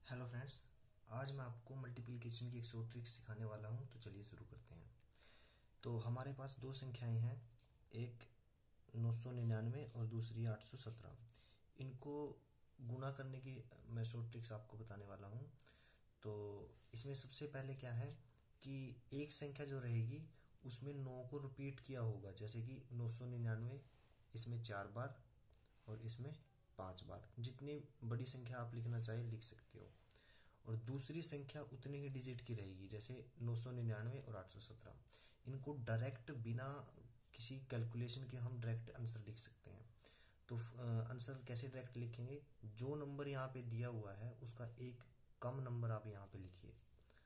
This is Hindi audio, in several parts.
हेलो फ्रेंड्स, आज मैं आपको मल्टीप्लिकेशन की एक शॉर्ट ट्रिक सिखाने वाला हूं। तो चलिए शुरू करते हैं। तो हमारे पास दो संख्याएं हैं, एक 999 और दूसरी 817। इनको गुणा करने की मैं शॉर्ट ट्रिक्स आपको बताने वाला हूं। तो इसमें सबसे पहले क्या है कि एक संख्या जो रहेगी उसमें 9 को रिपीट किया होगा। जैसे कि 999 इसमें 4 बार और इसमें 5 बार। जितनी बड़ी संख्या आप लिखना चाहे लिख सकते हो। और दूसरी संख्या उतने ही डिजिट की रहेगी, जैसे 999 और 817। इनको डायरेक्ट बिना किसी कैलकुलेशन के हम डायरेक्ट आंसर लिख सकते हैं। तो आंसर कैसे डायरेक्ट लिखेंगे? जो नंबर यहाँ पे दिया हुआ है उसका एक कम नंबर आप यहाँ पे लिखिए,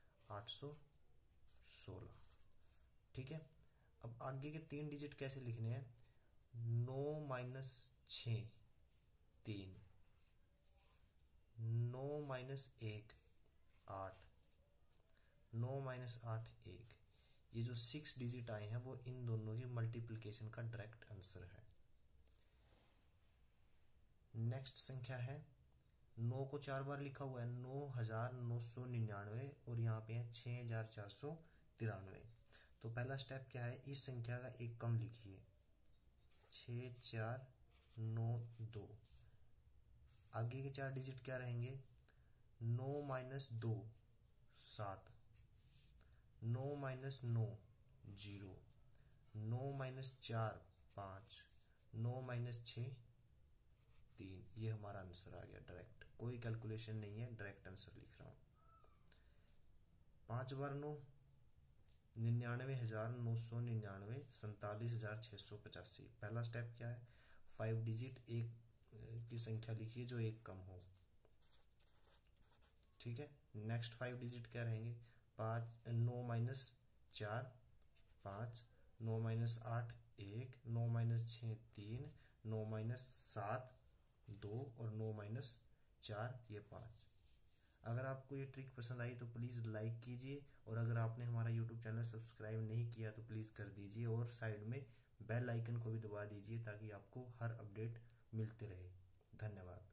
816। ठीक है। अब आगे के 3 डिजिट कैसे लिखने हैं? 9 माइनस 6 3, 9 माइनस 1 8, 9 माइनस 8 1। ये जो 6 डिजिट आए हैं वो इन दोनों की मल्टीप्लिकेशन का डायरेक्ट आंसर है। नेक्स्ट संख्या है 9 को 4 बार लिखा हुआ है, 9999 और यहाँ पे है 6493। तो पहला स्टेप क्या है, इस संख्या का एक कम लिखिए, 6492। आगे के 4 डिजिट क्या रहेंगे? 9 माइनस 2 7, 9 माइनस 9 0, 9 माइनस 4 5, 9 माइनस 6 3। ये हमारा आंसर आ गया डायरेक्ट, कोई कैलकुलेशन नहीं है, डायरेक्ट आंसर लिख रहा हूं। 5 बार 9, 99,999, 47,685। पहला स्टेप क्या है? 5 डिजिट एक की संख्या लिखिए जो एक कम हो। ठीक है। नेक्स्ट 5 डिजिट क्या रहेंगे? 5, 9 माइनस 4 5, 9 माइनस 8 1, 9 माइनस 6 3, 9 माइनस 7 2 और 9 माइनस 4 ये 5। अगर आपको ये ट्रिक पसंद आई तो प्लीज़ लाइक कीजिए, और अगर आपने हमारा यूट्यूब चैनल सब्सक्राइब नहीं किया तो प्लीज़ कर दीजिए, और साइड में बेल आइकन को भी दबा दीजिए ताकि आपको हर अपडेट मिलते रहे। धन्यवाद।